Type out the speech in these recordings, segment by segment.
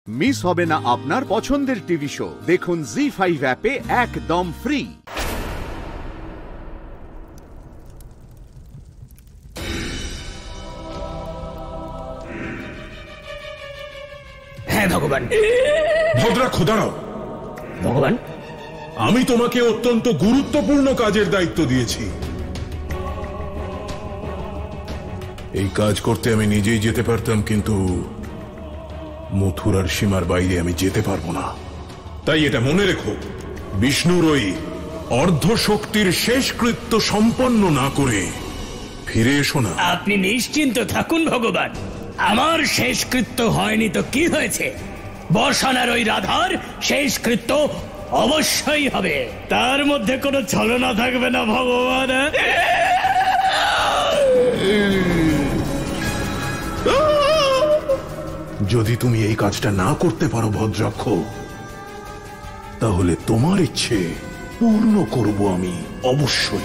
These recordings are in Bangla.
মিস হবে না আপনার পছন্দের টিভি শো। দেখুন জি5 অ্যাপে একদম ফ্রি। হ্যাঁ ভগবান। ভদ্রাক্ষ দাঁড়াও। ভগবান, আমি তোমাকে অত্যন্ত গুরুত্বপূর্ণ কাজের দায়িত্ব দিয়েছি। এই কাজ করতে আমি নিজেই যেতে পারতাম, কিন্তু মথুরার সীমার বাইরে আমি যেতে পারবো না। তাই এটা মনে রেখো, বিষ্ণুর ওই অর্ধ শক্তির শেষ কৃত্য সম্পন্ন না করে ফিরে এসো না। আপনি নিশ্চিন্ত থাকুন ভগবান, আমার শেষকৃত্য হয়নি তো কি হয়েছে? বর্ষানার ওই রাধার শেষকৃত্য অবশ্যই হবে, তার মধ্যে কোনো ছলনা থাকবে না ভগবান। যদি তুমি এই কাজটা না করতে পারো ভদ্রাক্ষ, তাহলে তোমার ইচ্ছে পূর্ণ করব আমি অবশ্যই।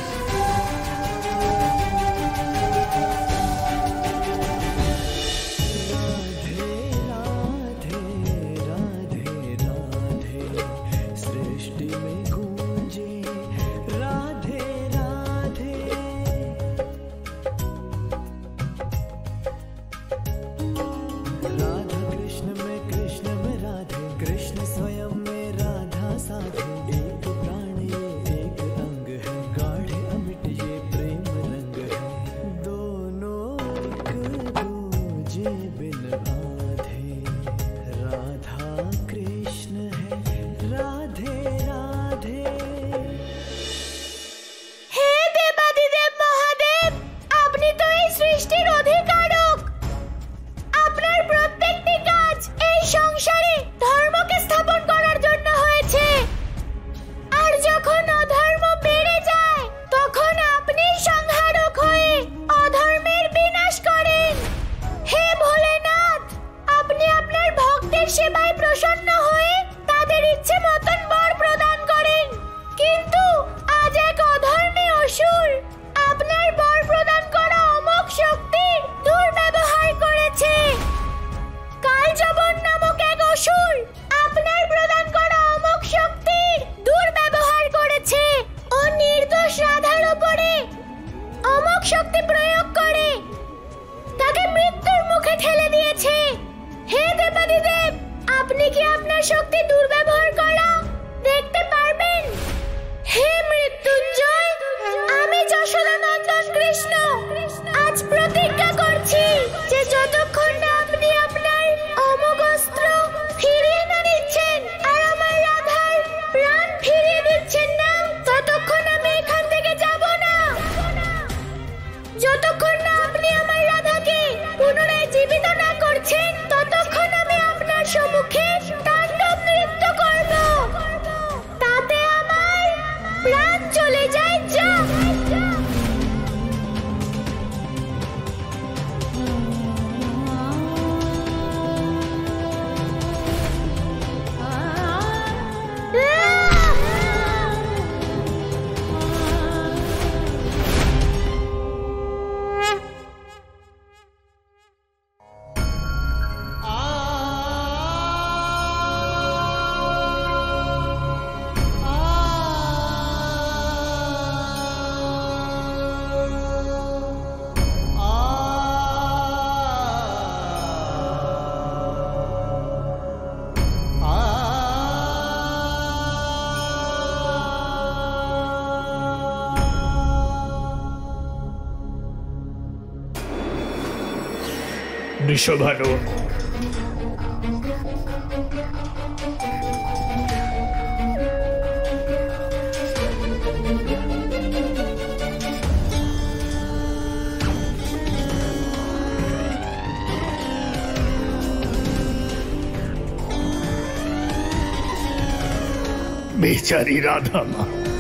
বৃষভানু, বেচারি রাধা মা।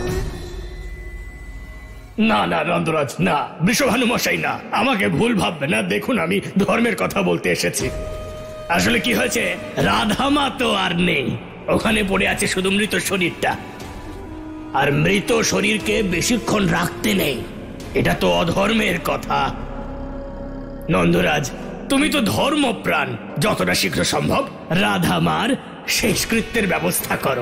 না না নন্দরাজ, না, বৃষভানু মশাই না, আমাকে ভুল ভাববে না। দেখুন, আমি ধর্মের কথা বলতে এসেছি। আসলে কি হয়েছে, রাধা মা তো আর নেই, ওখানে পড়ে আছে শুধু মৃত শরীরটা। আর মৃত শরীরকে বেশিক্ষণ রাখতে নেই, এটা তো অধর্মের কথা। নন্দরাজ, তুমি তো ধর্মপ্রাণ, যতটা শীঘ্র সম্ভব রাধা মার শেষকৃত্যের ব্যবস্থা করো।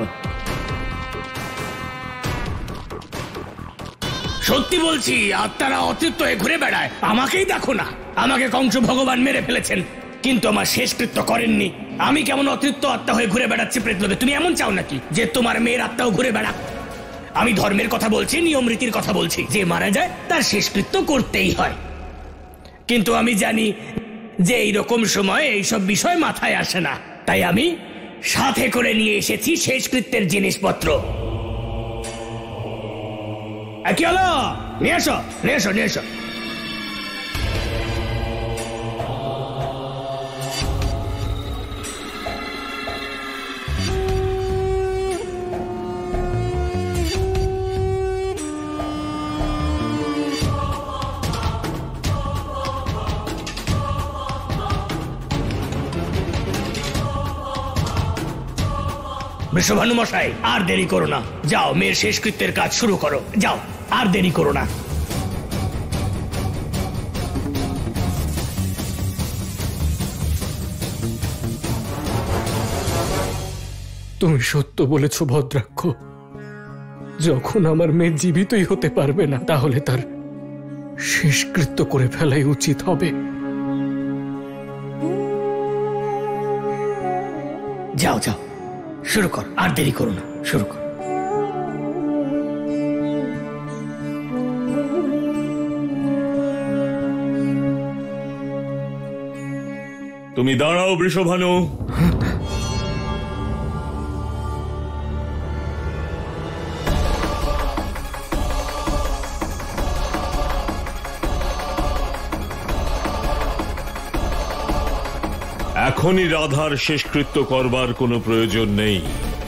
সত্যি বলছি, আত্মারা অতৃপ্ত হয়ে ঘুরে বেড়ায়। আমাকেই দেখো না, আমাকে কংস ভগবান মেরে ফেলেছেন, কিন্তু আমার শেষকৃত্য করেননি। আমি কেমন অতৃপ্ত আত্মা হয়ে ঘুরে বেড়াচ্ছি প্রেতলোকে? তুমি এমন চাও নাকি যে তোমার মেয়ের আত্মাও ঘুরে বেড়াক? আমি ধর্মের কথা বলছি, নিয়ম রীতির কথা বলছি। যে মারা যায় তার শেষকৃত্য করতেই হয়। কিন্তু আমি জানি যে এইরকম সময় এইসব বিষয় মাথায় আসে না, তাই আমি সাথে করে নিয়ে এসেছি শেষকৃত্যের জিনিসপত্র। কি হলো? নিয়ে এসো, নিয়ে এসো, নিয়ে এসো। বৃষভানু মশাই, আর দেরি করো না, যাও মেয়ের শেষকৃত্যের কাজ শুরু করো। যাও, আর দেরি করো না। তুমি সত্য বলেছ ভদ্রাক্ষ। যখন আমার মেয়ে জীবিতই হতে পারবে না, তাহলে তার শেষকৃত্য করে ফেলাই উচিত হবে। যাও যাও, শুরু কর, আর দেরি করো না, শুরু কর। তুমি দাঁড়াও বৃষভানু। এখনই রাধার শেষকৃত্য করবার কোনো প্রয়োজন নেই।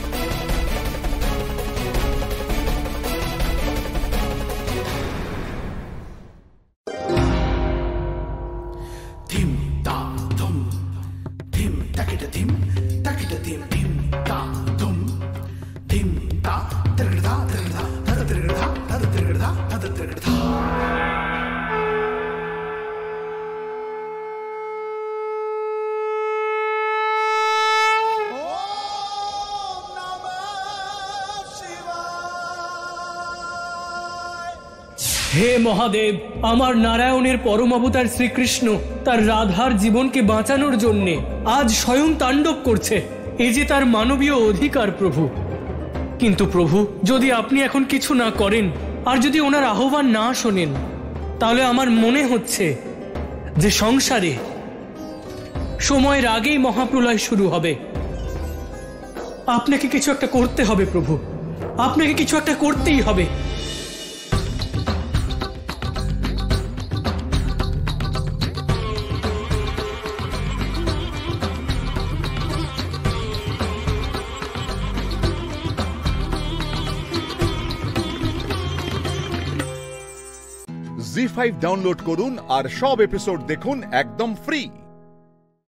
হে মহাদেব, আমার নারায়ণের পরম অবতার শ্রীকৃষ্ণ তার রাধার জীবনকে বাঁচানোর জন্যে আজ স্বয়ং তাণ্ডব করছে। এই যে তার মানবীয় অধিকার প্রভু। কিন্তু প্রভু, যদি আপনি এখন কিছু না করেন আর যদি ওনার আহ্বান না শোনেন, তাহলে আমার মনে হচ্ছে যে সংসারে সময়ের আগেই মহাপ্রলয় শুরু হবে। আপনাকে কিছু একটা করতে হবে প্রভু, আপনাকে কিছু একটা করতেই হবে। জি5 ডাউনলোড করুন আর সব এপিসোড দেখুন একদম ফ্রি।